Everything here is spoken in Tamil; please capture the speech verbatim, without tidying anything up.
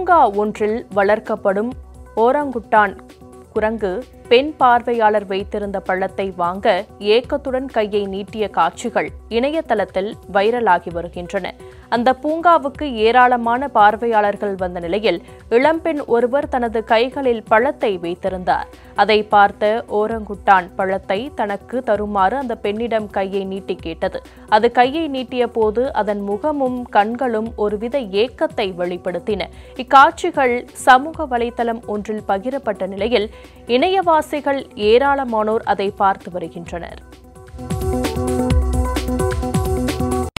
பூங்கா ஒன்றில் வளர்க்கப்படும் ஓரங்குட்டான் குரங்கு பெண் பார்வையாளர் வைத்திருந்த பழத்தை வாங்க ஏக்கத்துடன் கையை நீட்டிய காட்சிகள் இணையதளத்தில் வைரலாகி வருகின்றன. அந்த பூங்காவுக்கு ஏராளமான பார்வையாளர்கள் வந்த நிலையில் இளம்பெண் ஒருவர் தனது கைகளில் பழத்தை வைத்திருந்தார். அதை பார்த்த ஓரங்குட்டான் பழத்தை தனக்கு தருமாறு அந்த பெண்ணிடம் கையை நீட்டி கேட்டது. அது கையை நீட்டிய போது அதன் முகமும் கண்களும் ஒருவித ஏக்கத்தை வெளிப்படுத்தின. இக்காட்சிகள் சமூக வலைதளம் ஒன்றில் பகிரப்பட்ட நிலையில் இணையவாசிகள் ஏராளமானோர் அதை பார்த்து வருகின்றனர்.